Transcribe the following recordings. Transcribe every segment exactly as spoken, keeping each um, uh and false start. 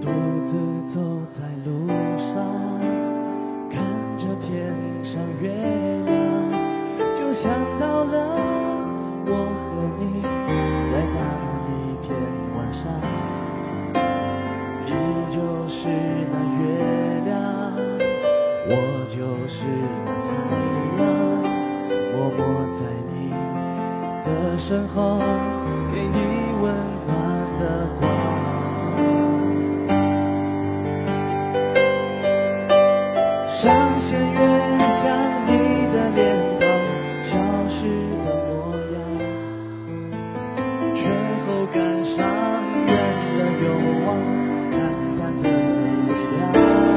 独自走在路上，看着天上月亮，就想到了我和你在那一天晚上。你就是那月亮，我就是那太阳，默默在你的身后，给你温暖的光。上弦月像你的脸庞，消失的模样，却后赶上远了又望，淡淡的微亮。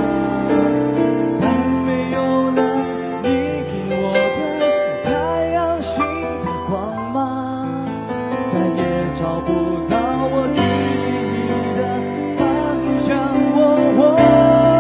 但没有了你给我的太阳星的光芒，再也找不到我距离你的方向。我我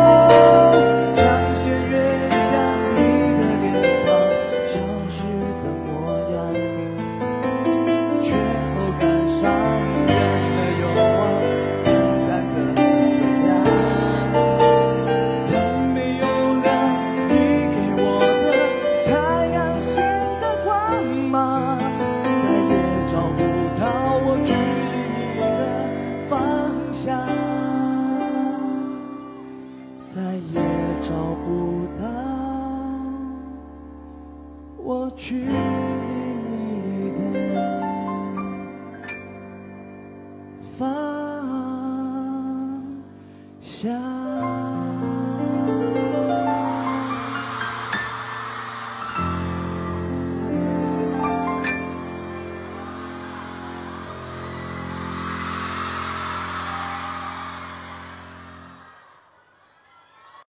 再也找不到我距离你的方向。